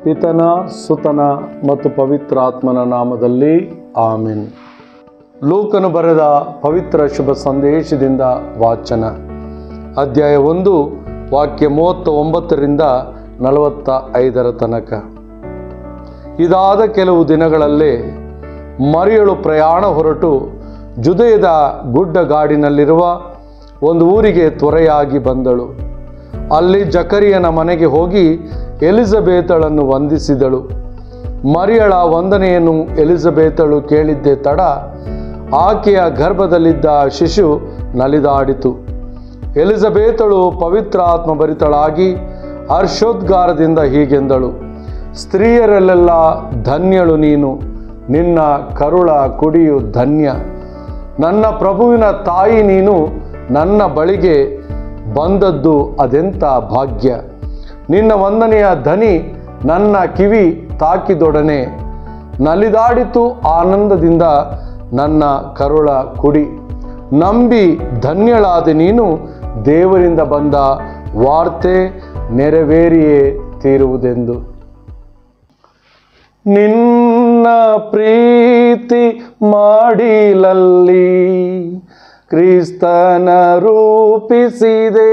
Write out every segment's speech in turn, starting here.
ಪಿತನ ಸುತನ ಮತ್ತು ಪವಿತ್ರಾತ್ಮನ ನಾಮದಲ್ಲಿ ಆಮೆನ್. ಲೂಕನು ಬರೆದ ಪವಿತ್ರ ಶುಭ ಸಂದೇಶದಿಂದ ವಾಚನ. ಅಧ್ಯಾಯ 1 ವಾಕ್ಯ 39ರಿಂದ 45 ತನಕ. ಇದಾದ ಕೆಲವು ದಿನಗಳಲ್ಲೇ ಮರಿಯಳು ಪ್ರಯಾಣ ಹೊರಟು ಜುದೇಯದ ಗುಡ್ಡಗಾಡಿನಲ್ಲಿರುವ ಒಂದು ಊರಿಗೆ ತ್ವರೆಯಾಗಿ ಬಂದಳು. ಅಲ್ಲಿ ಜಕರಿಯನ ಮನೆಗೆ ಹೋಗಿ ಎಲಿಜಬೇತಳನ್ನು ವಂದಿಸಿದಳು. ಮರಿಯಳ ವಂದನೆಯನ್ನು ಎಲಿಜಬೇತಳು ಕೇಳಿದ್ದೇ ತಡ ಆಕೆಯ ಗರ್ಭದಲ್ಲಿದ್ದ ಶಿಶು ನಲಿದಾಡಿತು. ಎಲಿಜಬೇತಳು ಪವಿತ್ರಾತ್ಮ ಭರಿತಳಾಗಿ ಹರ್ಷೋದ್ಗಾರದಿಂದ ಹೀಗೆಂದಳು, ಸ್ತ್ರೀಯರಲ್ಲೆಲ್ಲ ಧನ್ಯಳು ನೀನು, ನಿನ್ನ ಕರುಳ ಕುಡಿಯು ಧನ್ಯ. ನನ್ನ ಪ್ರಭುವಿನ ತಾಯಿ ನೀನು, ನನ್ನ ಬಳಿಗೆ ಬಂದದ್ದು ಅದೆಂಥ ಭಾಗ್ಯ. ನಿನ್ನ ವಂದನೆಯ ಧ್ವನಿ ನನ್ನ ಕಿವಿ ತಾಕಿದೊಡನೆ ನಲಿದಾಡಿತು ಆನಂದದಿಂದ ನನ್ನ ಕರುಳ ಕುಡಿ. ನಂಬಿ ಧನ್ಯಳಾದ ನೀನು, ದೇವರಿಂದ ಬಂದ ವಾರ್ತೆ ನೆರವೇರಿಯೇ ತೀರುವುದೆಂದು. ನಿನ್ನ ಪ್ರೀತಿ ಮಾಡಿಲಲ್ಲಿ ಕ್ರಿಸ್ತನ ರೂಪಿಸಿದೆ,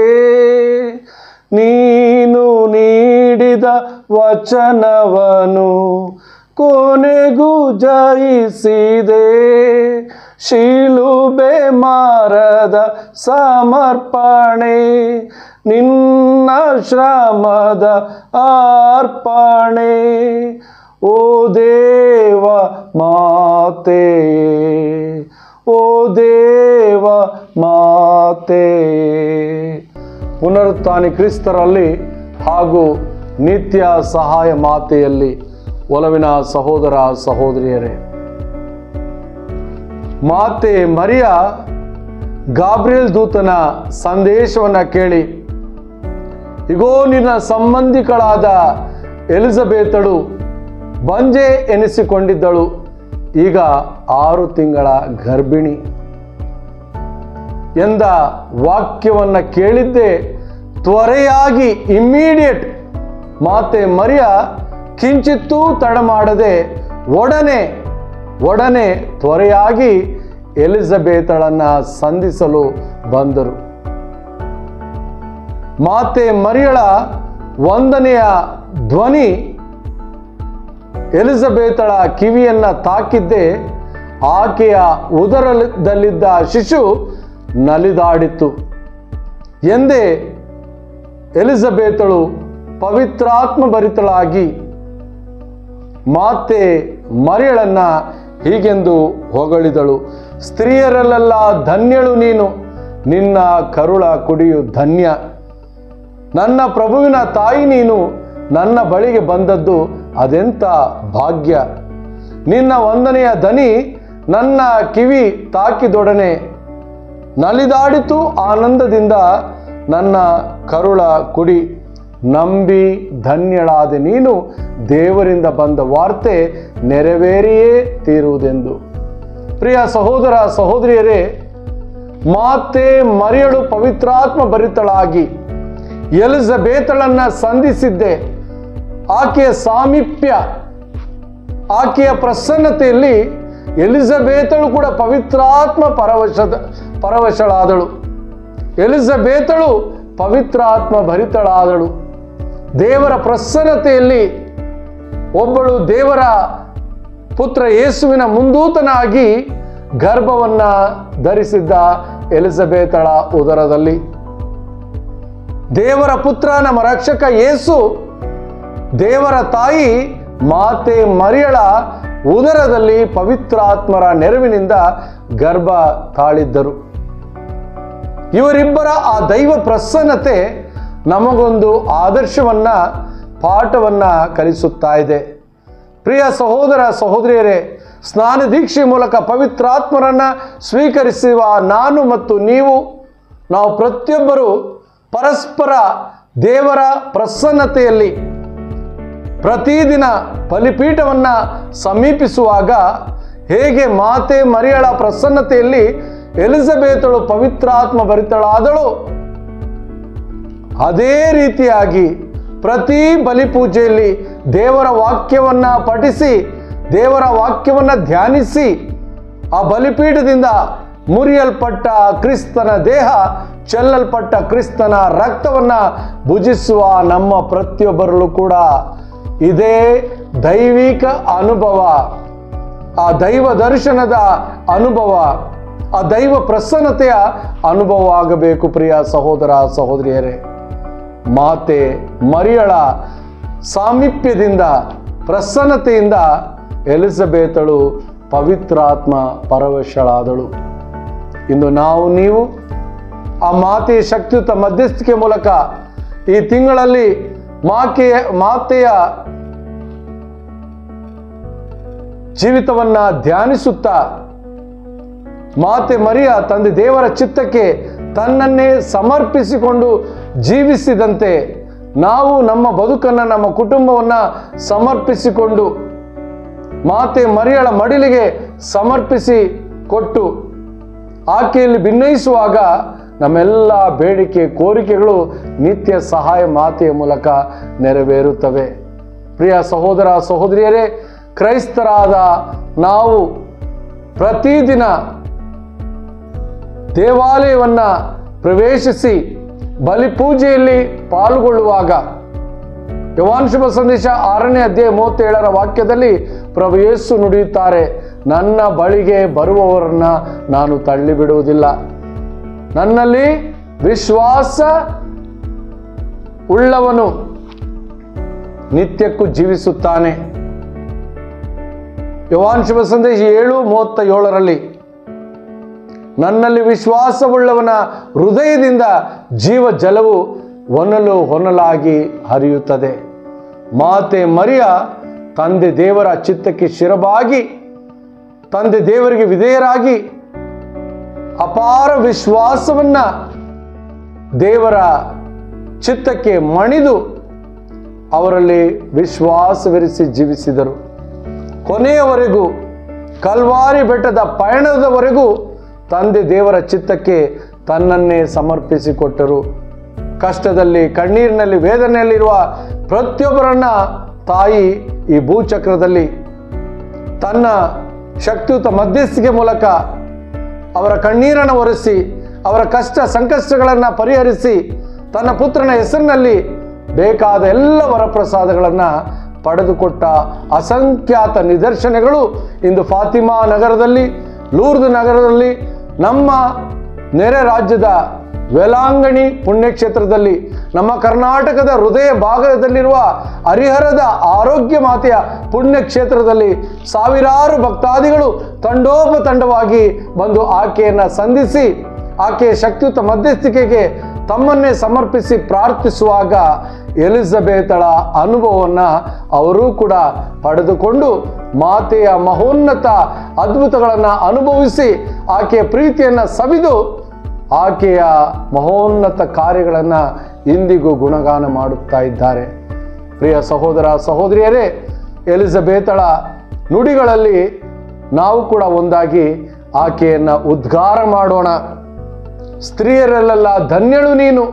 ನೀನು ನೀಡಿದ ವಚನವನು ಕೊನೆಗೂ ಜಯಿಸಿದೆ. ಶಿಲುಬೆ ಮಾರದ ಸಮರ್ಪಣೆ, ನಿನ್ನ ಶ್ರಮದ ಅರ್ಪಣೆ. ಓ ದೇವ ಮಾತೆ, ಓ ದೇವ ಮಾತೆ. ಪುನರುತ್ಥಾನಿ ಕ್ರಿಸ್ತರಲ್ಲಿ ಹಾಗೂ ನಿತ್ಯ ಸಹಾಯ ಮಾತೆಯಲ್ಲಿ ಒಲವಿನ ಸಹೋದರ ಸಹೋದರಿಯರೇ, ಮಾತೆ ಮರಿಯ ಗಾಬ್ರಿಯಲ್ ದೂತನ ಸಂದೇಶವನ್ನು ಕೇಳಿ, ಇಗೋ ನಿನ್ನ ಸಂಬಂಧಿಗಳಾದ ಎಲಿಜಬೇತಳು ಬಂಜೆ ಎನಿಸಿಕೊಂಡಿದ್ದಳು, ಈಗ 6 ತಿಂಗಳ ಗರ್ಭಿಣಿ ಎಂದ ವಾಕ್ಯವನ್ನು ಕೇಳಿದ್ದೇ ತ್ವರೆಯಾಗಿ ಇಮ್ಮಿಡಿಯೇಟ್ ಮಾತೆ ಮರಿಯ ಕಿಂಚಿತ್ತೂ ತಡ ಮಾಡದೆ ಒಡನೆ ತ್ವರೆಯಾಗಿ ಎಲಿಜಬೇತಳನ್ನು ಸಂಧಿಸಲು ಬಂದರು. ಮಾತೆ ಮರಿಯಳ ವಂದನೆಯ ಧ್ವನಿ ಎಲಿಜಬೇತಳ ಕಿವಿಯನ್ನ ತಾಕಿದ್ದೇ ಆಕೆಯ ಉದರದಲ್ಲಿದ್ದ ಶಿಶು ನಲಿದಾಡಿತು ಎಂದೇ ಎಲಿಜಬೇತಳು ಪವಿತ್ರಾತ್ಮ ಭರಿತಳಾಗಿ ಮಾತೆ ಮರಿಯಳನ್ನ ಹೀಗೆಂದು ಹೊಗಳಿದಳು, ಸ್ತ್ರೀಯರಲ್ಲೆಲ್ಲ ಧನ್ಯಳು ನೀನು, ನಿನ್ನ ಕರುಳ ಕುಡಿಯು ಧನ್ಯ. ನನ್ನ ಪ್ರಭುವಿನ ತಾಯಿ ನೀನು, ನನ್ನ ಬಳಿಗೆ ಬಂದದ್ದು ಅದೆಂಥ ಭಾಗ್ಯ. ನಿನ್ನ ವಂದನೆಯ ಧ್ವನಿ ನನ್ನ ಕಿವಿ ತಾಕಿದೊಡನೆ ನಲಿದಾಡಿತು ಆನಂದದಿಂದ ನನ್ನ ಕರುಳ ಕುಡಿ. ನಂಬಿ ಧನ್ಯಳಾದ ನೀನು, ದೇವರಿಂದ ಬಂದ ವಾರ್ತೆ ನೆರವೇರಿಯೇ ತೀರುವುದೆಂದು. ಪ್ರಿಯ ಸಹೋದರ ಸಹೋದರಿಯರೇ, ಮಾತೆ ಮರಿಯಳು ಪವಿತ್ರಾತ್ಮ ಭರಿತಳಾಗಿ ಎಲಿಜಬೇತಳನ್ನು ಸಂಧಿಸಿದ್ದೆ ಆಕೆಯ ಸಾಮೀಪ್ಯ, ಆಕೆಯ ಪ್ರಸನ್ನತೆಯಲ್ಲಿ ಎಲಿಜಬೇತಳು ಕೂಡ ಪವಿತ್ರಾತ್ಮ ಪರವಶಳಾದಳು. ಎಲಿಜಬೇತಳು ಪವಿತ್ರಾತ್ಮ ಭರಿತಳಾದಳು. ದೇವರ ಪ್ರಸನ್ನತೆಯಲ್ಲಿ ಒಬ್ಬಳು ದೇವರ ಪುತ್ರ ಯೇಸುವಿನ ಮುಂದೂತನಾಗಿ ಗರ್ಭವನ್ನ ಧರಿಸಿದ್ದ ಎಲಿಜಬೇತಳ ಉದರದಲ್ಲಿ ದೇವರ ಪುತ್ರ ನಮ್ಮ ರಕ್ಷಕ ಯೇಸು, ದೇವರ ತಾಯಿ ಮಾತೆ ಮರಿಯಳ ಉದರದಲ್ಲಿ ಪವಿತ್ರಾತ್ಮರ ನೆರವಿನಿಂದ ಗರ್ಭ ತಾಳಿದ್ದರು. ಇವರಿಬ್ಬರ ಆ ದೈವ ಪ್ರಸನ್ನತೆ ನಮಗೊಂದು ಆದರ್ಶವನ್ನ, ಪಾಠವನ್ನ ಕಲಿಸುತ್ತಾ ಇದೆ. ಪ್ರಿಯ ಸಹೋದರ ಸಹೋದರಿಯರೇ, ಸ್ನಾನ ದೀಕ್ಷೆ ಮೂಲಕ ಪವಿತ್ರಾತ್ಮರನ್ನ ಸ್ವೀಕರಿಸುವ ನಾನು ಮತ್ತು ನಾವು ಪ್ರತಿಯೊಬ್ಬರು ಪರಸ್ಪರ ದೇವರ ಪ್ರಸನ್ನತೆಯಲ್ಲಿ ಪ್ರತಿದಿನ ಬಲಿಪೀಠವನ್ನ ಸಮೀಪಿಸುವಾಗ ಹೇಗೆ ಮಾತೆ ಮರಿಯಳ ಪ್ರಸನ್ನತೆಯಲ್ಲಿ ಎಲಿಜಬೇತಳು ಪವಿತ್ರಾತ್ಮ ಭರಿತಳಾದಳು, ಅದೇ ರೀತಿಯಾಗಿ ಪ್ರತಿ ಬಲಿಪೂಜೆಯಲ್ಲಿ ದೇವರ ವಾಕ್ಯವನ್ನ ಪಠಿಸಿ, ದೇವರ ವಾಕ್ಯವನ್ನ ಧ್ಯಾನಿಸಿ, ಆ ಬಲಿಪೀಠದಿಂದ ಮುರಿಯಲ್ಪಟ್ಟ ಕ್ರಿಸ್ತನ ದೇಹ, ಚೆಲ್ಲಲ್ಪಟ್ಟ ಕ್ರಿಸ್ತನ ರಕ್ತವನ್ನ ಭುಜಿಸುವ ನಮ್ಮ ಪ್ರತಿಯೊಬ್ಬರಲ್ಲೂ ಕೂಡ ಇದೇ ದೈವಿಕ ಅನುಭವ, ಆ ದೈವ ದರ್ಶನದ ಅನುಭವ, ಆ ದೈವ ಪ್ರಸನ್ನತೆಯ ಅನುಭವ ಆಗಬೇಕು. ಪ್ರಿಯ ಸಹೋದರ ಸಹೋದರಿಯರೇ, ಮಾತೆ ಮರಿಯಳ ಸಾಮೀಪ್ಯದಿಂದ, ಪ್ರಸನ್ನತೆಯಿಂದ ಎಲಿಜಬೇತಳು ಪವಿತ್ರಾತ್ಮ ಪರವಶಳಾದಳು. ಇಂದು ನೀವು ಆ ಮಾತೆಯ ಶಕ್ತಿಯುತ ಮಧ್ಯಸ್ಥಿಕೆ ಮೂಲಕ ಈ ತಿಂಗಳಲ್ಲಿ ಮಾತೆಯ ಜೀವಿತವನ್ನ ಧ್ಯಾನಿಸುತ್ತಾ, ಮಾತೆ ಮರಿಯ ತಂದೆ ದೇವರ ಚಿತ್ತಕ್ಕೆ ತನ್ನನ್ನೇ ಸಮರ್ಪಿಸಿಕೊಂಡು ಜೀವಿಸಿದಂತೆ ನಾವು ನಮ್ಮ ಬದುಕನ್ನು, ನಮ್ಮ ಕುಟುಂಬವನ್ನ ಸಮರ್ಪಿಸಿಕೊಂಡು ಮಾತೆ ಮರಿಯಳ ಮಡಿಲಿಗೆ ಸಮರ್ಪಿಸಿ ಕೊಟ್ಟು ಆಕೆಯಲ್ಲಿ ಭಿನ್ನಯಿಸುವಾಗ ನಮ್ಮೆಲ್ಲ ಬೇಡಿಕೆ ಕೋರಿಕೆಗಳು ನಿತ್ಯ ಸಹಾಯ ಮಾತೆಯ ಮೂಲಕ ನೆರವೇರುತ್ತವೆ. ಪ್ರಿಯ ಸಹೋದರ ಸಹೋದರಿಯರೇ, ಕ್ರೈಸ್ತರಾದ ನಾವು ಪ್ರತಿದಿನ ದೇವಾಲಯವನ್ನ ಪ್ರವೇಶಿಸಿ ಬಲಿಪೂಜೆಯಲ್ಲಿ ಪಾಲ್ಗೊಳ್ಳುವಾಗ ಯೋಹಾನ ಶುಭ ಸಂದೇಶ 6ನೇ ಅಧ್ಯಾಯ 37ರ ವಾಕ್ಯದಲ್ಲಿ ಪ್ರಭು ಯೇಸು ನುಡಿಯುತ್ತಾರೆ, ನನ್ನ ಬಳಿಗೆ ಬರುವವರನ್ನ ನಾನು ತಳ್ಳಿಬಿಡುವುದಿಲ್ಲ, ನನ್ನಲ್ಲಿ ವಿಶ್ವಾಸ ಉಳ್ಳವನು ನಿತ್ಯಕ್ಕೂ ಜೀವಿಸುತ್ತಾನೆ. ಯೋಹಾನ ಶುಭ ಸಂದೇಶ 7:37ರಲ್ಲಿ ನನ್ನಲ್ಲಿ ವಿಶ್ವಾಸವುಳ್ಳವನ ಹೃದಯದಿಂದ ಜೀವ ಜಲವು ಹೊನಲಾಗಿ ಹರಿಯುತ್ತದೆ. ಮಾತೆ ಮರಿಯ ತಂದೆ ದೇವರ ಚಿತ್ತಕ್ಕೆ ಶಿರಬಾಗಿ, ತಂದೆ ದೇವರಿಗೆ ವಿಧೇಯರಾಗಿ, ಅಪಾರ ವಿಶ್ವಾಸವನ್ನ ದೇವರ ಚಿತ್ತಕ್ಕೆ ಮಣಿದು ಅವರಲ್ಲಿ ವಿಶ್ವಾಸವಿರಿಸಿ ಜೀವಿಸಿದರು. ಕೊನೆಯವರೆಗೂ, ಕಲ್ವಾರಿ ಬೆಟ್ಟದ ಪಯಣದವರೆಗೂ ತಂದೆ ದೇವರ ಚಿತ್ತಕ್ಕೆ ತನ್ನನ್ನೇ ಸಮರ್ಪಿಸಿಕೊಟ್ಟರು. ಕಷ್ಟದಲ್ಲಿ, ಕಣ್ಣೀರಿನಲ್ಲಿ, ವೇದನೆಯಲ್ಲಿರುವ ಪ್ರತಿಯೊಬ್ಬರನ್ನ ತಾಯಿ ಈ ಭೂಚಕ್ರದಲ್ಲಿ ತನ್ನ ಶಕ್ತಿಯುತ ಮಧ್ಯಸ್ಥಿಕೆ ಮೂಲಕ ಅವರ ಕಣ್ಣೀರನ್ನು ಒರೆಸಿ, ಅವರ ಕಷ್ಟ ಸಂಕಷ್ಟಗಳನ್ನು ಪರಿಹರಿಸಿ, ತನ್ನ ಪುತ್ರನ ಹೆಸರಿನಲ್ಲಿ ಬೇಕಾದ ಎಲ್ಲ ವರಪ್ರಸಾದಗಳನ್ನು ಪಡೆದುಕೊಟ್ಟ ಅಸಂಖ್ಯಾತ ನಿದರ್ಶನಗಳು ಇಂದು ಫಾತಿಮಾ ನಗರದಲ್ಲಿ, ಲೂರ್ದ್ ನಗರದಲ್ಲಿ, ನಮ್ಮ ನೆರೆ ರಾಜ್ಯದ ವೇಲಾಂಗಣಿ ಪುಣ್ಯಕ್ಷೇತ್ರದಲ್ಲಿ, ನಮ್ಮ ಕರ್ನಾಟಕದ ಹೃದಯ ಭಾಗದಲ್ಲಿರುವ ಹರಿಹರದ ಆರೋಗ್ಯ ಮಾತೆಯ ಪುಣ್ಯಕ್ಷೇತ್ರದಲ್ಲಿ ಸಾವಿರಾರು ಭಕ್ತಾದಿಗಳು ತಂಡೋಪತಂಡವಾಗಿ ಬಂದು ಆಕೆಯನ್ನು ಸಂಧಿಸಿ ಆಕೆಯ ಶಕ್ತಿಯುತ ಮಧ್ಯಸ್ಥಿಕೆಗೆ ತಮ್ಮನ್ನೇ ಸಮರ್ಪಿಸಿ ಪ್ರಾರ್ಥಿಸುವಾಗ ಎಲಿಜಬೇತಳ ಅನುಭವವನ್ನು ಅವರೂ ಕೂಡ ಪಡೆದುಕೊಂಡು ಮಾತೆಯ ಮಹೋನ್ನತ ಅದ್ಭುತಗಳನ್ನು ಅನುಭವಿಸಿ ಆಕೆಯ ಪ್ರೀತಿಯನ್ನು ಸವಿದು ಆಕೆಯ ಮಹೋನ್ನತ ಕಾರ್ಯಗಳನ್ನು ಇಂದಿಗೂ ಗುಣಗಾನ ಮಾಡುತ್ತಾ ಇದ್ದಾರೆ. ಪ್ರಿಯ ಸಹೋದರ ಸಹೋದರಿಯರೇ, ಎಲಿಜಬೇತಳ ನುಡಿಗಳಲ್ಲಿ ನಾವು ಕೂಡ ಒಂದಾಗಿ ಆಕೆಯನ್ನು ಉದ್ಗಾರ ಮಾಡೋಣ. ಸ್ತ್ರೀಯರಲ್ಲೆಲ್ಲ ಧನ್ಯಳು ನೀನು,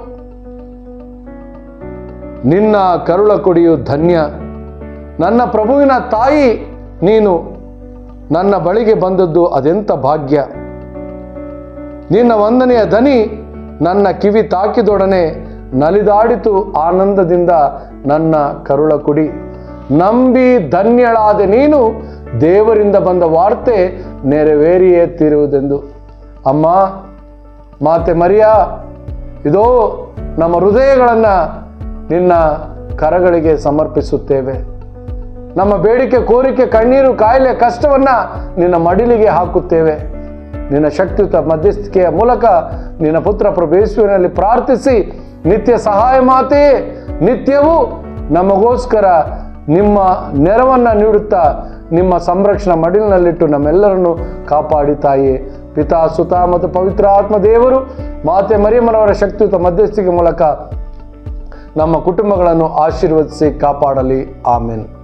ನಿನ್ನ ಕರುಳ ಕೊಡಿಯು ಧನ್ಯ, ನನ್ನ ಪ್ರಭುವಿನ ತಾಯಿ ನೀನು, ನನ್ನ ಬಳಿಗೆ ಬಂದದ್ದು ಅದೆಂಥ ಭಾಗ್ಯ. ನಿನ್ನ ವಂದನೆಯ ದನಿ ನನ್ನ ಕಿವಿ ತಾಕಿದೊಡನೆ ನಲಿದಾಡಿತು ಆನಂದದಿಂದ ನನ್ನ ಕರುಳ ಕುಡಿ. ನಂಬಿ ಧನ್ಯಳಾದ ನೀನು, ದೇವರಿಂದ ಬಂದ ವಾರ್ತೆ ನೆರವೇರಿಯೇ ತೀರುವುದೆಂದು. ಅಮ್ಮ ಮಾತೆ ಮರಿಯ, ಇದೋ ನಮ್ಮ ಹೃದಯಗಳನ್ನು ನಿನ್ನ ಕರಗಳಿಗೆ ಸಮರ್ಪಿಸುತ್ತೇವೆ. ನಮ್ಮ ಬೇಡಿಕೆ ಕೋರಿಕೆ ಕಣ್ಣೀರು ಕಾಯಿಲೆ ಕಷ್ಟವನ್ನು ನಿನ್ನ ಮಡಿಲಿಗೆ ಹಾಕುತ್ತೇವೆ. ನಿನ್ನ ಶಕ್ತಿಯುತ ಮಧ್ಯಸ್ಥಿಕೆಯ ಮೂಲಕ ನಿನ್ನ ಪುತ್ರ ಪ್ರಭು ಯೇಸುವಿನಲ್ಲಿ ಪ್ರಾರ್ಥಿಸಿ, ನಿತ್ಯ ಸಹಾಯ ಮಾತೆಯೇ, ನಿತ್ಯವೂ ನಮಗೋಸ್ಕರ ನಿಮ್ಮ ನೆರವನ್ನು ನೀಡುತ್ತಾ ನಿಮ್ಮ ಸಂರಕ್ಷಣಾ ಮಡಿಲಿನಲ್ಲಿಟ್ಟು ನಮ್ಮೆಲ್ಲರನ್ನು ಕಾಪಾಡಿ ತಾಯಿ. ಪಿತಾ, ಸುತ ಮತ್ತು ಪವಿತ್ರ ಆತ್ಮ ದೇವರು ಮಾತೆ ಮರಿಯಮ್ಮನವರ ಶಕ್ತಿಯುತ ಮಧ್ಯಸ್ಥಿಕೆ ಮೂಲಕ ನಮ್ಮ ಕುಟುಂಬಗಳನ್ನು ಆಶೀರ್ವದಿಸಿ ಕಾಪಾಡಲಿ. ಆಮೆನ್.